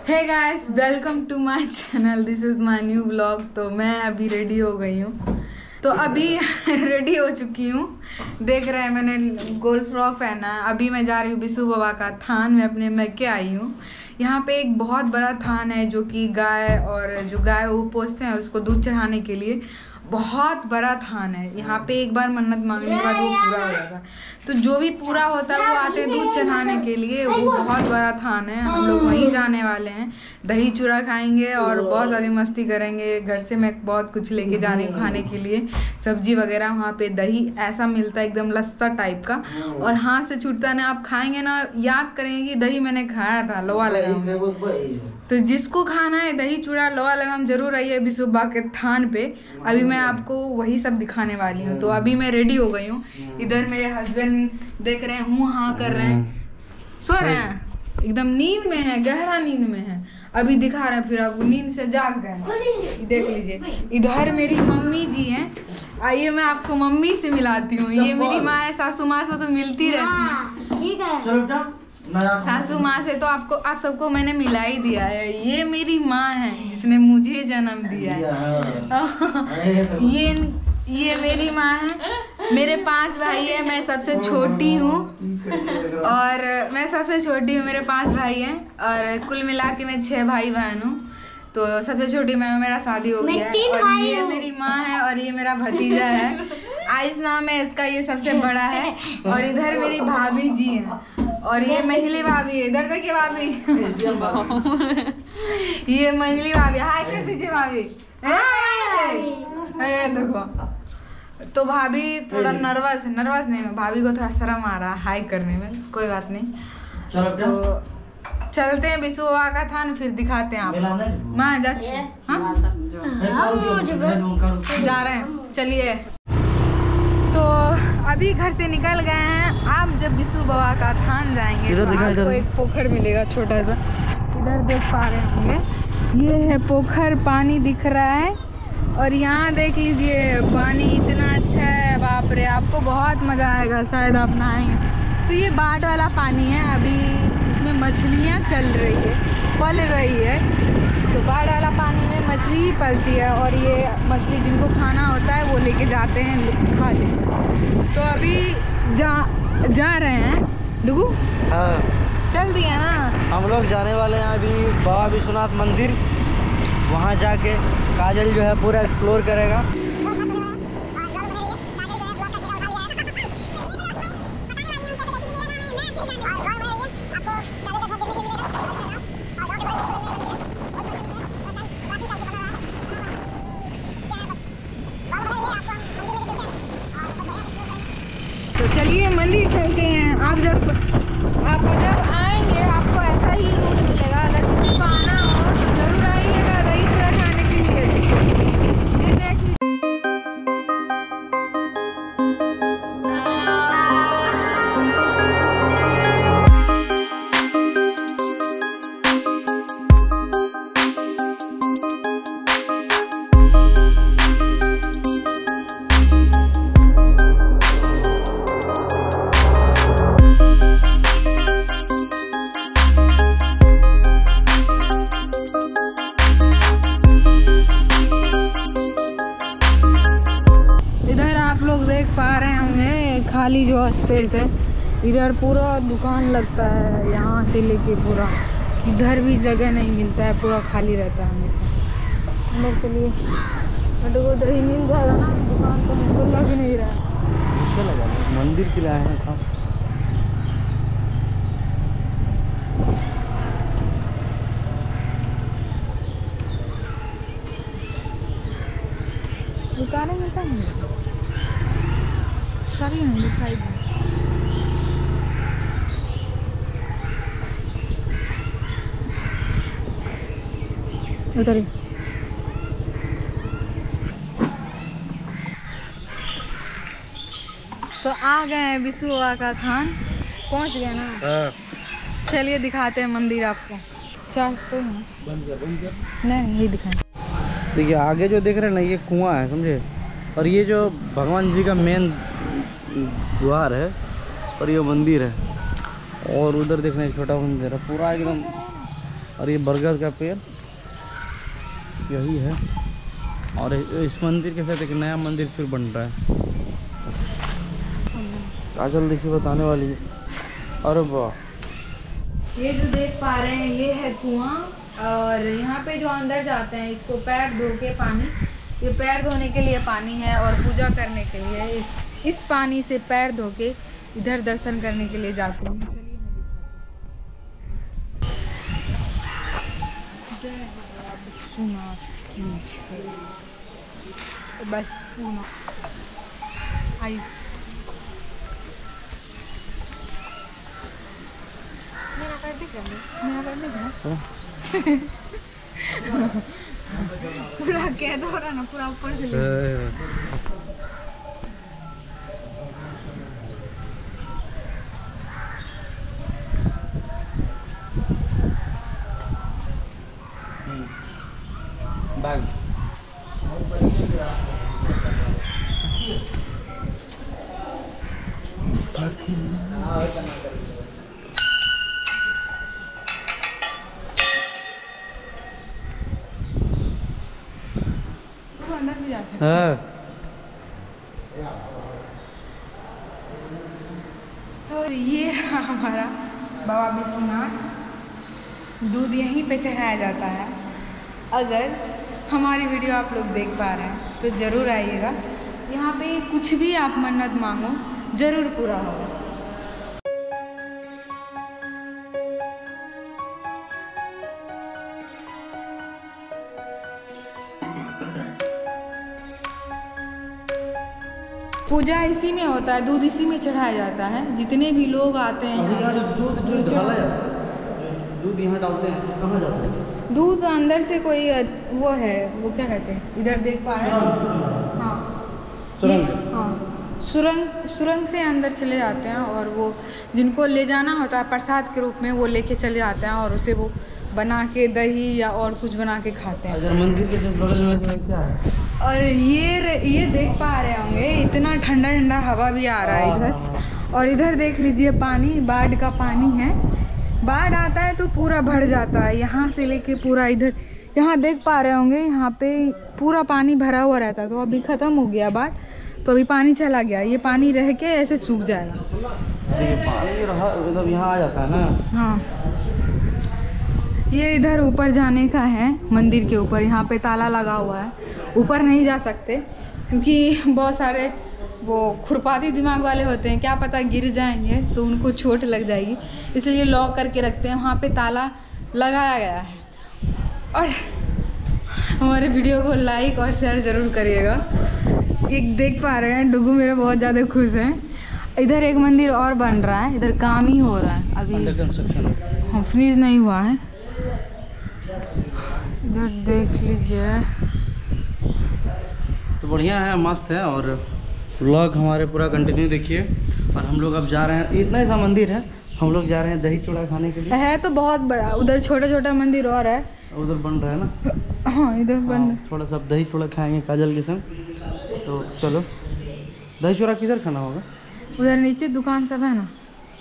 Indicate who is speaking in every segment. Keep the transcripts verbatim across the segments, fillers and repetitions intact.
Speaker 1: Hey guys, welcome to my channel. This is my new blog. तो मैं अभी ready हो गई हूँ। तो अभी रेडी हो चुकी हूँ। देख रहे हैं मैंने गोल फ्रॉक पहना है। अभी मैं जा रही हूँ बिशु बाबा का थान में अपने मैके आई हूँ। यहाँ पे एक बहुत बड़ा थान है जो कि गाय और जो गाय वो पोसते हैं उसको दूध चढ़ाने के लिए बहुत बड़ा थान है। यहाँ पे एक बार मन्नत मांगने के बाद वो पूरा हो जाता है। तो जो भी पूरा होता है वो आते हैं दूध चढ़ाने के लिए। वो बहुत बड़ा थान है। हम लोग वहीं जाने वाले हैं। दही चूड़ा खाएंगे और बहुत सारी मस्ती करेंगे। घर से मैं बहुत कुछ लेके जा रही हूँ खाने के लिए, सब्जी वगैरह। वहाँ पे दही ऐसा मिलता है एकदम लस्सा टाइप का और हाथ से छूटता ना। आप खाएंगे ना याद करेंगे कि दही मैंने खाया था लोहा लगाम। तो जिसको खाना है दही चूड़ा लोहा लगाम जरूर आइए बिशु बाबा के थान पे। अभी मैं आपको वही सब दिखाने वाली हूँ। तो अभी मैं रेडी हो गई हूँ। इधर मेरे हस्बैंड देख रहे हैं, हूँ हाँ कर रहे हैं, सो रहे हैं, एकदम नींद में है, गहरा नींद में है। अभी दिखा रहे हैं, फिर आपको नींद से जाग गए। देख लीजिए, इधर मेरी मम्मी जी हैं। आइए मैं आपको मम्मी से मिलाती हूँ। ये मेरी माँ है। सासू माँ से तो मिलती रहती है। सासू माँ से तो आपको आप सबको मैंने मिला ही दिया है। ये मेरी माँ है जिसने मुझे जन्म दिया है। ये ये मेरी माँ है। मेरे पांच भाई है, मैं सबसे छोटी हूँ और मैं सबसे छोटी हूँ। मेरे पांच भाई हैं और कुल मिला के मैं छह भाई बहन हूँ। तो सबसे छोटी मैं, मेरा शादी हो गया है। और ये मेरी माँ है और ये मेरा भतीजा है, आयुष नाम है इसका। ये सबसे बड़ा है। और इधर मेरी भाभी जी है और ये महिली भाभी है। इधर देखिए भाभी, ये महिली भाभी। हाय कर दीजिए भाभी। देखो, तो भाभी थोड़ा नर्वस नर्वस नहीं, भाभी को थोड़ा शर्म आ रहा है हाय करने में। कोई बात नहीं। तो चलते हैं बिशु बाबा का थान, फिर दिखाते हैं आपको। माँ जा जा रहे हैं, चलिए। तो अभी घर से निकल गए हैं। आप जब बिशु बाबा का थान जाएंगे तो आपको एक पोखर मिलेगा छोटा सा। इधर देख पा रहे होंगे, ये है पोखर। पानी दिख रहा है और यहाँ देख लीजिए पानी इतना अच्छा है, बाप रे। आपको बहुत मज़ा आएगा, शायद आप नहाएंगे। तो ये बाढ़ वाला पानी है। अभी इसमें मछलियाँ चल रही है, पल रही है। तो बाढ़ वाला पानी में मछली ही पलती है और ये मछली जिनको खाना होता है वो लेके जाते हैं, खा लेते हैं। तो अभी जा जा रहे हैं डुगू।
Speaker 2: हाँ,
Speaker 1: चल दिया ना। हम
Speaker 2: लोग जाने वाले हैं अभी बाबा विश्वनाथ मंदिर। वहाँ जाके काजल जो है पूरा एक्सप्लोर करेगा।
Speaker 1: तो चलिए मंदिर चलते हैं। आप जब आप जब आएंगे आपको ऐसा ही रूट मिलेगा। अगर किसी को आना हो तो जरूर आइएगा दही चूड़ा खाने के लिए। ये देख लीजिए, खाली जो स्पेस है इधर पूरा दुकान लगता है। यहाँ से लेके पूरा इधर भी जगह नहीं मिलता है, पूरा खाली रहता है हमेशा। हम लोग के लिए बट वो दही मिल जाएगा ना, दुकान तो हमको लग नहीं रहा है।
Speaker 2: मंदिर के लिए आए हैं था।
Speaker 1: दुकानें मिलता है सारी हैं दिखाई दे। उधर तो आ गए हैं बिशु बाबा का थान। पहुंच गए ना। हाँ। चलिए दिखाते हैं मंदिर आपको। चार्ज तो है नहीं, ये दिखाएं।
Speaker 2: देखिए आगे जो देख रहे हैं ना, ये कुआं है, समझे। और ये जो भगवान जी का मेन द्वार है और ये मंदिर है। और उधर देखना एक छोटा मंदिर है, पूरा एकदम और ये बरगद का पेड़ यही है। और इस मंदिर के साथ एक नया मंदिर फिर बन रहा है। काजल देखिए बताने वाली है। अरे वाह,
Speaker 1: ये जो देख पा रहे हैं ये है कुआं, और यहाँ पे जो अंदर जाते हैं इसको पैर धो के पानी, ये पैर धोने के लिए पानी है और पूजा करने के लिए इस इस पानी से पैर धो के इधर दर्शन करने के लिए जाते हैं। बस पूना आई मेरा कर दिख रहा मेरा कर दिख रहा पूरा कैद हो रहा ना, पूरा ऊपर से
Speaker 2: बैग
Speaker 1: अंदर भी जा सकते हैं। तो ये हमारा बाबा विश्वनाथ, दूध यहीं पे चढ़ाया जाता है। अगर हमारी वीडियो आप लोग देख पा रहे हैं तो ज़रूर आइएगा, यहाँ पे कुछ भी आप मन्नत मांगो ज़रूर पूरा होगा। पूजा इसी में होता है, दूध इसी में चढ़ाया जाता है। जितने भी लोग आते हैं
Speaker 2: दूध दूध यहाँ डालते हैं, कहाँ जाते हैं?
Speaker 1: दूध अंदर से कोई वो है, वो क्या कहते हैं, इधर देख पा रहे हैं। हाँ
Speaker 2: सुरंग।
Speaker 1: हाँ सुरंग सुरंग से अंदर चले जाते हैं, और वो जिनको ले जाना होता है प्रसाद के रूप में वो लेके चले जाते हैं, और उसे वो बना के दही या और कुछ बना के खाते हैं।
Speaker 2: अगर मंदिर के बगल में तो क्या है?
Speaker 1: और ये ये देख पा रहे होंगे इतना ठंडा ठंडा हवा भी आ रहा है इधर। और इधर देख लीजिए पानी, बाढ़ का पानी है। बाढ़ आता है तो पूरा भर जाता है, यहाँ से लेके पूरा इधर, यहाँ देख पा रहे होंगे यहाँ पे पूरा पानी भरा हुआ रहता है। तो अभी ख़त्म हो गया बाढ़, तो अभी पानी चला गया। ये पानी रह के ऐसे सूख जाएगा।
Speaker 2: पानी रहा मतलब यहाँ आ जाता है ना।
Speaker 1: हाँ ये इधर ऊपर जाने का है, मंदिर के ऊपर। यहाँ पे ताला लगा हुआ है, ऊपर नहीं जा सकते क्योंकि बहुत सारे वो खुरपाती दिमाग वाले होते हैं, क्या पता गिर जाएंगे तो उनको चोट लग जाएगी, इसलिए लॉक करके रखते हैं। वहाँ पे ताला लगाया गया है। और हमारे वीडियो को लाइक और शेयर ज़रूर करिएगा। एक देख पा रहे हैं डुगू मेरे बहुत ज़्यादा खुश हैं। इधर एक मंदिर और बन रहा है, इधर काम ही हो रहा है अभी, हाँ फ्रीज नहीं हुआ है। इधर देख लीजिए,
Speaker 2: तो बढ़िया है, मस्त है। और व्लॉग हमारे पूरा कंटिन्यू देखिए। और हम लोग अब जा रहे हैं, इतना ही सा मंदिर है, हम लोग जा रहे हैं दही चूड़ा खाने के लिए।
Speaker 1: है तो बहुत बड़ा, उधर छोटा छोटा मंदिर और है,
Speaker 2: उधर बन रहा है ना।
Speaker 1: हाँ इधर बन
Speaker 2: हाँ, थोड़ा सा दही चूड़ा खाएंगे काजल के संग। तो चलो, दही चूड़ा किधर खाना होगा?
Speaker 1: उधर नीचे दुकान सब है ना।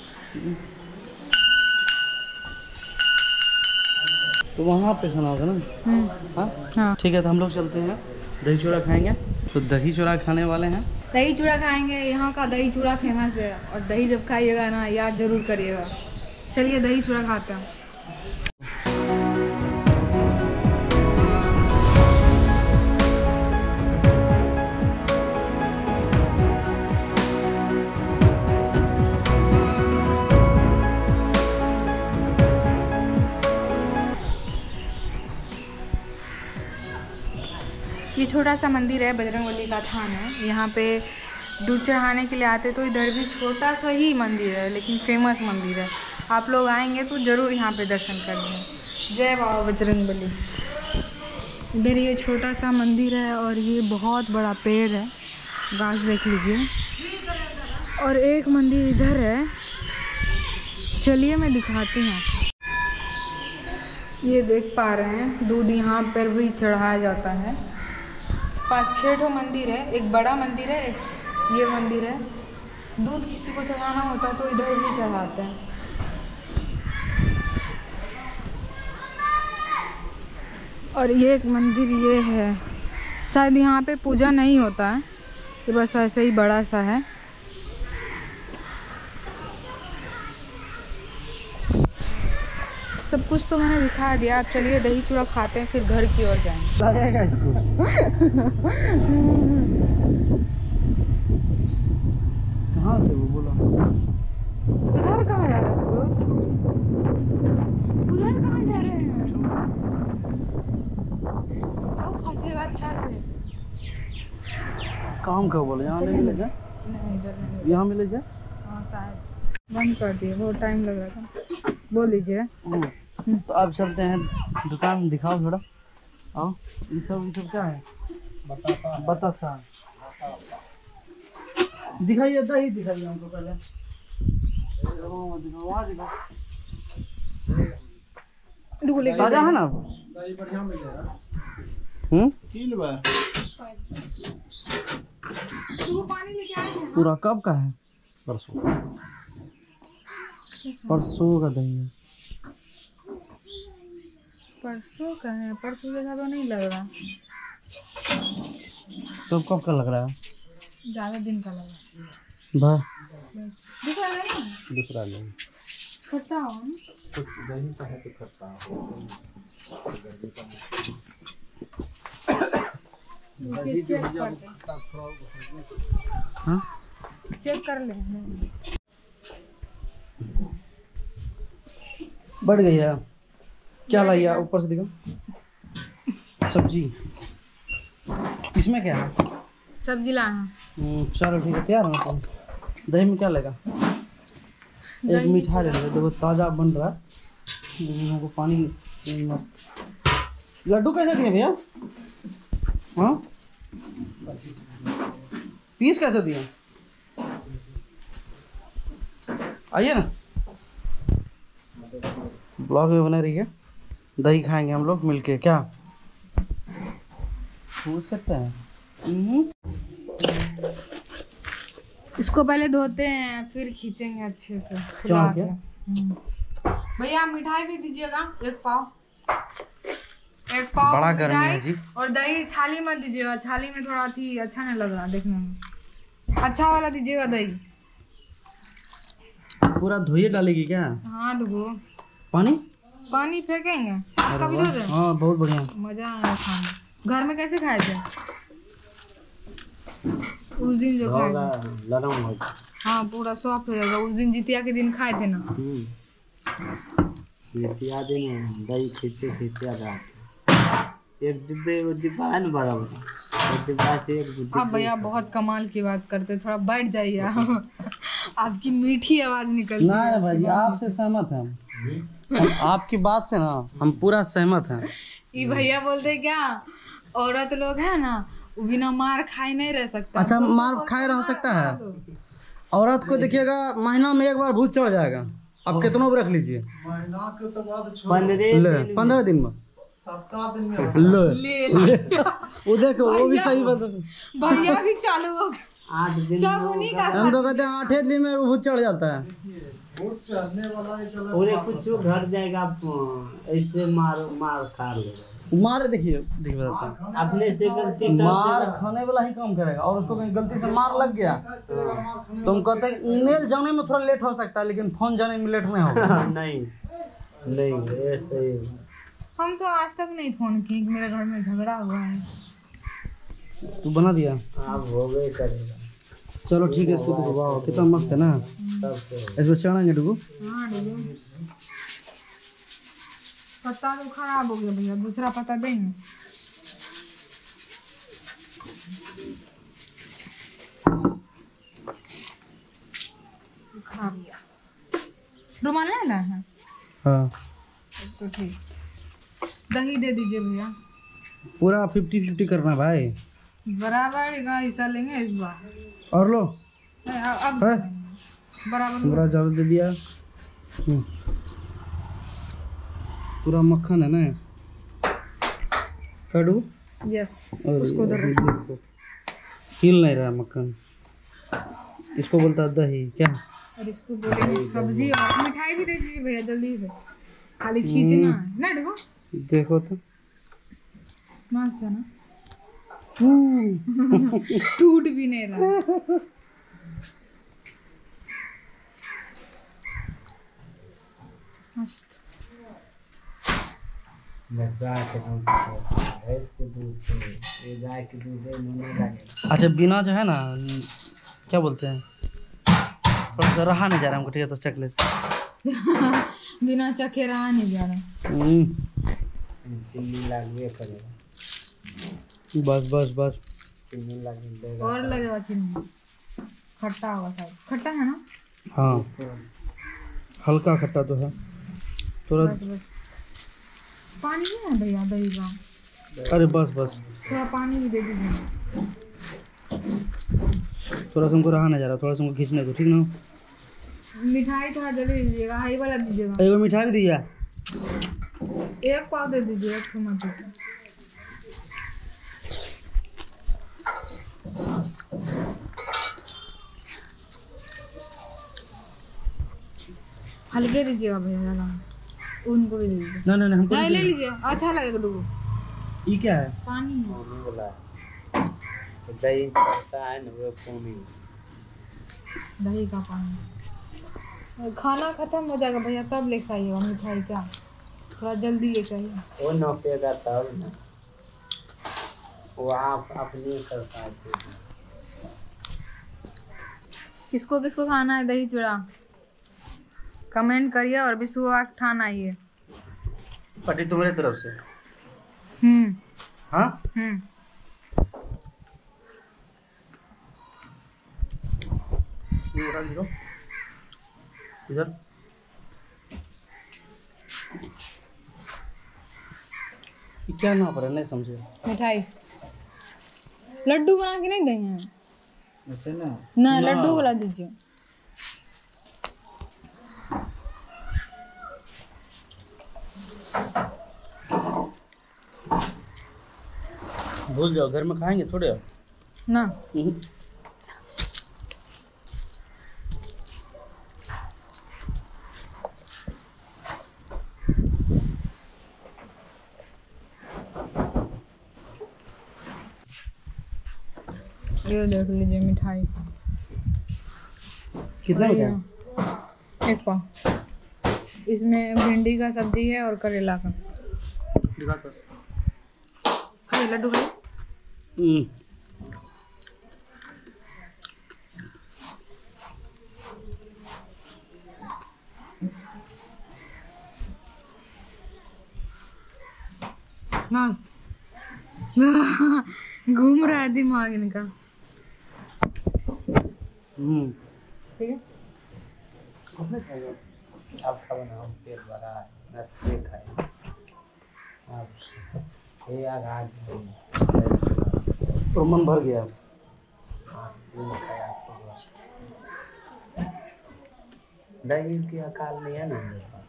Speaker 2: तो वहाँ पे खाना होगा ना। हाँ
Speaker 1: हाँ
Speaker 2: ठीक है, तो हम लोग चलते हैं, दही चूड़ा खाएंगे। तो दही चूड़ा खाने वाले हैं,
Speaker 1: दही चूड़ा खाएंगे। यहाँ का दही चूड़ा फेमस है, और दही जब खाइएगा ना याद जरूर करिएगा। चलिए दही चूड़ा खाते हैं। ये छोटा सा मंदिर है, बजरंगबली का थान है। यहाँ पे दूध चढ़ाने के लिए आते, तो इधर भी छोटा सा ही मंदिर है लेकिन फेमस मंदिर है। आप लोग आएंगे तो ज़रूर यहाँ पे दर्शन करेंगे। जय बाबा बजरंगबली। इधर ये छोटा सा मंदिर है, और ये बहुत बड़ा पेड़ है, गाछ देख लीजिए। और एक मंदिर इधर है, चलिए मैं दिखाती हूँ। ये देख पा रहे हैं दूध यहाँ पर भी चढ़ाया जाता है। पाँच छः ठो मंदिर है, एक बड़ा मंदिर है, एक ये मंदिर है। दूध किसी को चढ़ाना होता है तो इधर भी चढ़ाते हैं। और ये एक मंदिर ये है, शायद यहाँ पे पूजा नहीं होता है, ये बस ऐसे ही बड़ा सा है। सब कुछ तो मैंने दिखा दिया। अब चलिए दही चूड़ा खाते हैं, फिर घर की ओर जाएंगे।
Speaker 2: लगेगा इसको। कहाँ से वो बोला?
Speaker 1: उधर कहाँ जा रहे हैं? उधर कहाँ जा रहे हैं? ओ फंसेगा अच्छा से।
Speaker 2: काम का बोले यहाँ नहीं ले जा,
Speaker 1: नहीं इधर नहीं।
Speaker 2: यहाँ मिले जा।
Speaker 1: हाँ शायद बंद कर दिए, बहुत टाइम लग रहा था। बोल लीजिए।
Speaker 2: तो अब चलते हैं दुकान, दिखाओ थोड़ा। आओ, ये सब ये सब क्या है? बतासा। बतासा दिखाइए, दही दिखाइए हमको पहले। वहाँ दिखाओ, ताजा है ना? हम्म पूरा कब का है? परसों। परसों का दही है।
Speaker 1: परसों का है? परसों जैसा तो नहीं लग रहा।
Speaker 2: तो कब का लग रहा है?
Speaker 1: ज्यादा दिन का लग रहा।
Speaker 2: वाह,
Speaker 1: दूसरा नहीं,
Speaker 2: दूसरा नहीं।
Speaker 1: खट्टा हो ना?
Speaker 2: कुछ दही का है तो खट्टा हो।
Speaker 1: चेक करते हैं।
Speaker 2: हाँ?
Speaker 1: चेक कर ले।
Speaker 2: बढ़ गई है। क्या लाइए ऊपर से दिखो। सब्जी इसमें क्या है?
Speaker 1: सब्जी ला है।
Speaker 2: चलो ठीक है, तैयार है तो। दही में क्या लेगा? एक मीठा ले लो, देखो ताज़ा बन रहा है। हमको पानी मस्त। लड्डू कैसे दिए भैया? हाँ, पीस कैसे दिए? आइए ना, ब्लॉग में बना रही है। दही खाएंगे हम लोग मिलके, क्या पूछ करते हैं?
Speaker 1: इसको पहले धोते हैं, फिर खींचेंगे अच्छे से।
Speaker 2: क्या हो गया?
Speaker 1: भैया मिठाई भी दीजिएगा, एक पाव। एक पाव
Speaker 2: बड़ा गर्मी है जी।
Speaker 1: और दही छाली मत दीजिएगा, छाली में थोड़ा थी अच्छा नहीं लग रहा देखने में। अच्छा वाला दीजिएगा दही।
Speaker 2: पूरा धोइए डालेगी क्या?
Speaker 1: हाँ डुबो।
Speaker 2: पानी
Speaker 1: पानी फेंकेंगे। कभी धो दे।
Speaker 2: हाँ बहुत बढ़िया,
Speaker 1: मजा आया खाने। घर में कैसे खाए थे उस दिन जो खाए थे? हाँ पूरा सॉफ्ट हो जाएगा। उस दिन जितिया के दिन खाए थे ना।
Speaker 2: जितिया दिन दही खींचते खींचते आ एक डिब्बे वो डिब्बा है ना बड़ा बड़ा, एक डिब्बा से एक।
Speaker 1: आप भैया बहुत कमाल की बात करते, थोड़ा बैठ जाइए। आपकी मीठी आवाज निकलती है।
Speaker 2: नहीं भाई, आपसे सहमत हैं हम। आपकी बात से ना हम पूरा सहमत हैं।
Speaker 1: ये भैया बोलते क्या, औरत लोग है ना वो बिना मार खाए नहीं रह सकता।
Speaker 2: अच्छा, मार खाए रह सकता है? औरत को देखिएगा महीना में एक बार भूत चढ़ जाएगा। अब कितनों भी रख लीजिए, पंद्रह दिन में, सप्ताह दिन में ले, ले। वो देखो वो भी सही बात,
Speaker 1: भैया भी चालू हो गए। सब उन्हीं का।
Speaker 2: हम तो कहते हैं आठे दिन में भूत चढ़ जाता है। भूत चढ़ने वाला है, कुछ घर जाएगा ऐसे मार मार खा लेगा। मार देखिए देखिए बताता हूँ, अपने से गलती मार खाने वाला ही काम करेगा। और उसको कहीं गलती से मार लग गया तो हम कहते हैं ईमेल जाने में थोड़ा लेट हो सकता है, लेकिन फोन जाने में लेट नहीं होगा। नहीं नहीं ऐसे ही।
Speaker 1: हम तो आज तक नहीं फोन किए कि मेरे घर में झगड़ा हुआ है।
Speaker 2: तू बना दिया? आप हो गए करेगा। चलो ठीक है, इसको तो वाह कितना मस्त है ना। इसको चढ़ाएंगे डुगू।
Speaker 1: हाँ डुगू। पत्ता तो खराब हो गया भैया, दूसरा पत्ता देंगे। खराब गया। रुमाल नहीं लाया है?
Speaker 2: हाँ
Speaker 1: तो ठीक। दही दे दीजिए भैया।
Speaker 2: पूरा फिफ्टी फिफ्टी करना भाई,
Speaker 1: बराबर का हिस्सा लेंगे इस बार।
Speaker 2: और लो
Speaker 1: नहीं अब बराबर
Speaker 2: पूरा ज्यादा दे दिया। पूरा मक्खन है ना काटू।
Speaker 1: यस उसको दे।
Speaker 2: हिल नहीं रहा मक्खन, इसको बोलता है दही क्या।
Speaker 1: और इसको बोलेंगे सब्जी। और मिठाई भी दे दीजिए भैया जल्दी से, खाली खींचना है ना। देखो
Speaker 2: देखो तो
Speaker 1: मस्त है ना, टूट भी नहीं रहा। मस्त।
Speaker 2: अच्छा बिना जो है ना क्या बोलते हैं, थोड़ा सा रहा नहीं जा रहा हमको, ठीक है तो चख लेते।
Speaker 1: बिना चखे रहा नहीं जा रहा।
Speaker 2: चीनी लागवे करेगा, बस बस बस चीनी लगे
Speaker 1: और लगेगा चीनी, खट्टा होगा शायद, खट्टा है ना?
Speaker 2: हाँ हल्का खट्टा तो है थोड़ा।
Speaker 1: बस बस पानी नहीं है भैया दही का?
Speaker 2: अरे बस बस
Speaker 1: थोड़ा पानी भी दे दीजिए।
Speaker 2: थोड़ा सा हमको रहा नहीं जा रहा, थोड़ा सा हमको खींचने दो, ठीक ना।
Speaker 1: मिठाई थोड़ा जल्दी दीजिएगा, हाई वाला दीजिएगा।
Speaker 2: एक मिठाई भी दिया,
Speaker 1: एक पाव दे दीजिए, एक मत दीजिए। हल्के दीजिएगा भैया, ज़्यादा उनको भी दे दीजिए।
Speaker 2: नहीं नहीं हमको
Speaker 1: नहीं ले लीजिए, अच्छा लगेगा। डुगू
Speaker 2: ये क्या है?
Speaker 1: पानी है।
Speaker 2: दही पड़ता है ना वो पानी,
Speaker 1: दही का पानी। खाना खत्म हो जाएगा भैया तब लेके आइएगा मिठाई, क्या थोड़ा जल्दी लेके आइए।
Speaker 2: वो नौकेगा तब ना, वो आप अपने करता है।
Speaker 1: किसको किसको खाना है दही चूड़ा कमेंट करिए, और भी सुबह ठान आइए।
Speaker 2: पटी तुम्हारी तरफ से?
Speaker 1: हम्म
Speaker 2: हाँ
Speaker 1: हम्म
Speaker 2: ये उठा लीजिए इधर। ये क्या ना पड़े नहीं समझे।
Speaker 1: मिठाई लड्डू बना के नहीं देंगे
Speaker 2: ऐसे ना
Speaker 1: ना, लड्डू वाला दीजिए।
Speaker 2: भूल जाओ, घर में खाएंगे थोड़े
Speaker 1: ना। ये देख लीजिए मिठाई
Speaker 2: कितना होता है?
Speaker 1: एक पाव। इसमें भिंडी का सब्जी है और करेला का। खाइए लड्डू खाइए। मस्त। घूम रहा है दिमाग इनका।
Speaker 2: हम्म
Speaker 1: ठीक है।
Speaker 2: आपका बनाओ, पेट भरा है, नस्ते खाए आप ये आघात तो मन भर गया। दही की अकाल नहीं है ना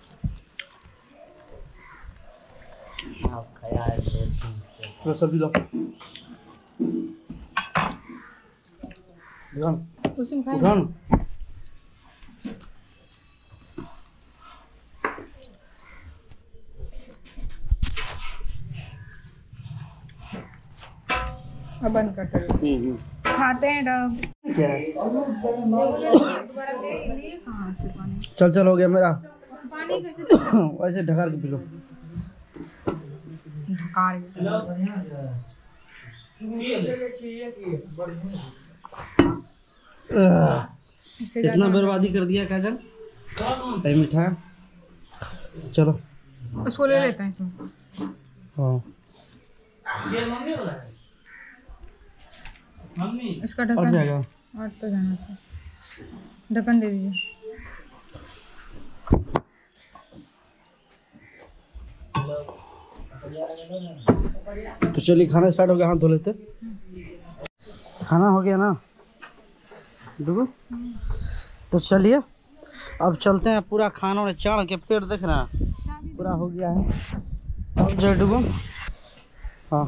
Speaker 2: आप खाया है तो सब्जी दो
Speaker 1: उसमें खाए
Speaker 2: उठान।
Speaker 1: अब बंद करते हैं। खाते हैं तब
Speaker 2: क्या है?
Speaker 1: लिए कहाँ से पानी?
Speaker 2: चल चल हो गया मेरा।
Speaker 1: पानी कैसे
Speaker 2: वैसे ढकार के पी लो।
Speaker 1: ढकार
Speaker 2: इतना बर्बादी कर दिया काजल। अरे मीठा चलो
Speaker 1: उसको ले लेते हैं इसमें।
Speaker 2: हाँ
Speaker 1: इसका
Speaker 2: और
Speaker 1: ढक्कन
Speaker 2: जाएगा।
Speaker 1: और तो जाना चाहिए। ढक्कन दे दीजिए।
Speaker 2: तो चलिए खाना स्टार्ट हो गया, हाथ धो लेते। खाना हो गया ना डुगू, तो चलिए अब चलते हैं। पूरा खाना ने चढ़ के पेट देख रहे हैं पूरा हो गया है। अब जय डुगू। हाँ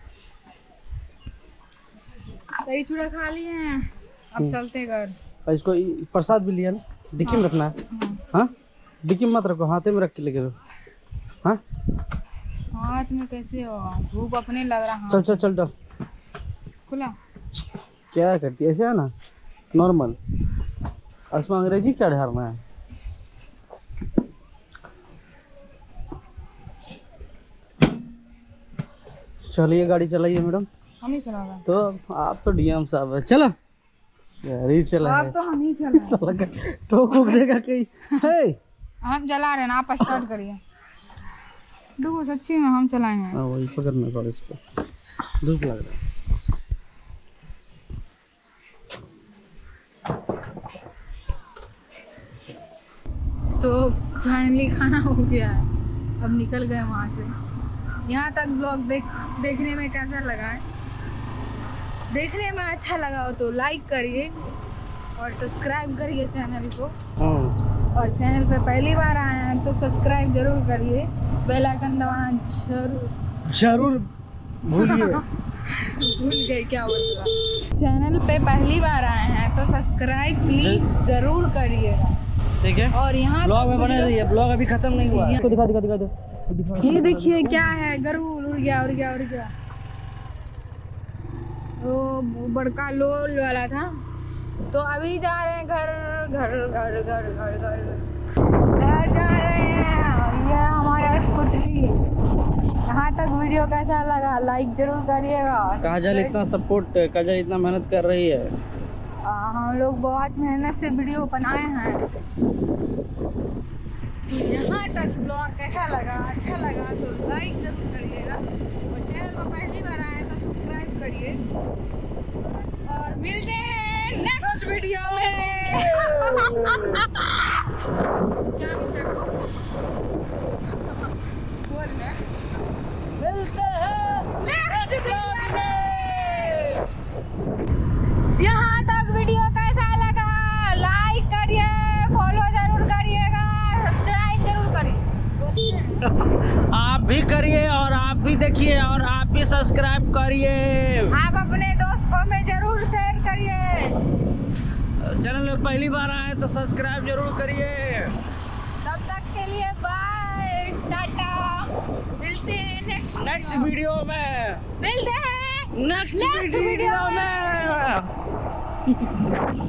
Speaker 1: दही चूड़ा खा लिए हैं, अब चलते हैं घर।
Speaker 2: और इसको इ- प्रसाद भी लिया ना, डिक्की में रखना है। हाँ डिक्की में मत रखो, हाथे में रख के लेके जाओ। हाँ
Speaker 1: हाँ हाथ में कैसे हो, धूप अपने लग रहा।
Speaker 2: चल चल चल चल।
Speaker 1: खुला
Speaker 2: क्या करती है, ऐसे है ना नॉर्मल। उसमें अंग्रेजी क्या ढालना है। चलिए गाड़ी चलाइए मैडम।
Speaker 1: हम ही चला रहे।
Speaker 2: तो आप तो डीएम साहब है, चलो यार ही चला
Speaker 1: आप
Speaker 2: है।
Speaker 1: तो हम ही चला रहे।
Speaker 2: तो कुक देगा कहीं है।
Speaker 1: हम चला रहे हैं ना, आप स्टार्ट करिए। देखो सच्ची में हम चलाएंगे।
Speaker 2: हाँ वही पकड़ना पड़ा इसको, धूप लग रहा है।
Speaker 1: तो फाइनली खाना हो गया है, अब निकल गए वहाँ से। यहाँ तक ब्लॉग देख देखने में कैसा लगा है, देखने में अच्छा लगा हो तो लाइक करिए और सब्सक्राइब करिए चैनल को। और चैनल पे पहली बार आए हैं तो सब्सक्राइब जरूर करिए, बेल आइकन दबाना जरूर
Speaker 2: जरूर भूलिए।
Speaker 1: भूल गई क्या बोल रहा। चैनल पे पहली बार आए हैं तो सब्सक्राइब प्लीज जरूर करिएगा,
Speaker 2: ठीक है।
Speaker 1: और यहाँ
Speaker 2: ब्लॉग में बने रहिए, ब्लॉग अभी खत्म नहीं हुआ। इसको दिखा दिखा दिखा दो।
Speaker 1: ये देखिए क्या है, गरुड़ उड़ गया उड़ गया उड़ गया। वो बड़का लोल वाला था। तो अभी जा रहे हैं घर घर घर घर घर घर घर जा रहे हैं। ये हमारा स्कूटी। यहाँ तक वीडियो कैसा लगा लाइक जरूर करिएगा।
Speaker 2: काजल इतना सपोर्ट, काजल इतना मेहनत कर रही है।
Speaker 1: आ, हम लोग बहुत मेहनत से वीडियो बनाए हैं। तो यहाँ तक ब्लॉग कैसा लगा, अच्छा लगा तो लाइक जरूर करिएगा, और चैनल को पहली बार आए तो सब्सक्राइब करिए। और मिलते हैं नेक्स्ट वीडियो में। क्या मिलते हैं बोल रहे,
Speaker 2: मिलते हैं
Speaker 1: नेक्स्ट वीडियो में। यहाँ तक वीडियो कैसा लगा लाइक करिए, फॉलो जरूर करिएगा, सब्सक्राइब जरूर करिए।
Speaker 2: आप भी करिए और आप भी देखिए और आप भी सब्सक्राइब करिए।
Speaker 1: आप अपने दोस्तों में जरूर शेयर करिए।
Speaker 2: चैनल में पहली बार आए तो सब्सक्राइब जरूर करिए।
Speaker 1: तब तक के लिए बाय टाटा। मिलते हैं नेक्स्ट
Speaker 2: नेक्स्ट वीडियो में।
Speaker 1: मिलते हैं
Speaker 2: नेक्स्ट वीडियो में।